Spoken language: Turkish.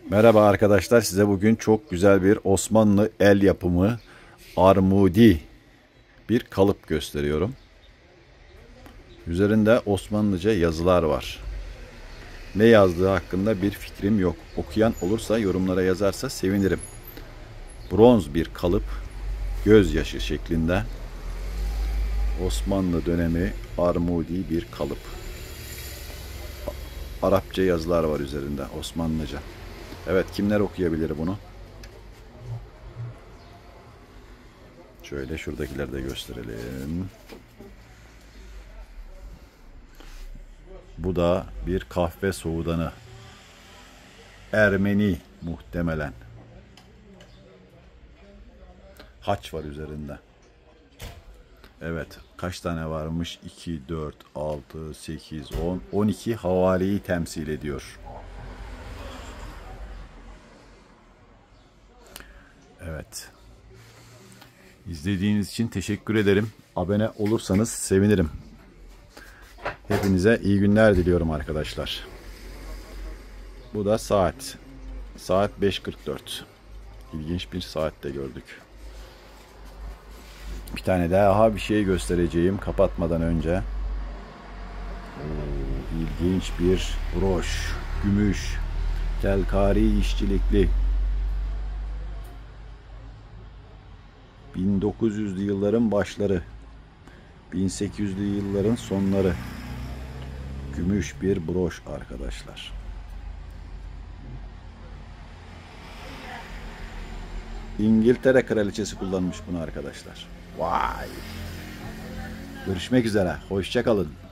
Merhaba arkadaşlar, size bugün çok güzel bir Osmanlı el yapımı armudi bir kalıp gösteriyorum. Üzerinde Osmanlıca yazılar var. Ne yazdığı hakkında bir fikrim yok. Okuyan olursa yorumlara yazarsa sevinirim. Bronz bir kalıp, gözyaşı şeklinde. Osmanlı dönemi armudi bir kalıp. Arapça yazılar var üzerinde, Osmanlıca. Evet, kimler okuyabilir bunu? Şöyle şuradakileri de gösterelim. Bu da bir kahve soğudanı. Ermeni muhtemelen. Haç var üzerinde. Evet, kaç tane varmış? 2, 4, 6, 8, 10, 12 havariyi temsil ediyor. Evet. İzlediğiniz için teşekkür ederim. Abone olursanız sevinirim. Hepinize iyi günler diliyorum arkadaşlar. Bu da saat. Saat 5:44. İlginç bir saatte gördük. Bir tane daha bir şey göstereceğim kapatmadan önce. İlginç bir broş. Gümüş. Telkari işçilikli. 1900'lü yılların başları. 1800'lü yılların sonları. Gümüş bir broş arkadaşlar. İngiltere kraliçesi kullanmış bunu arkadaşlar. Vay. Görüşmek üzere. Hoşça kalın.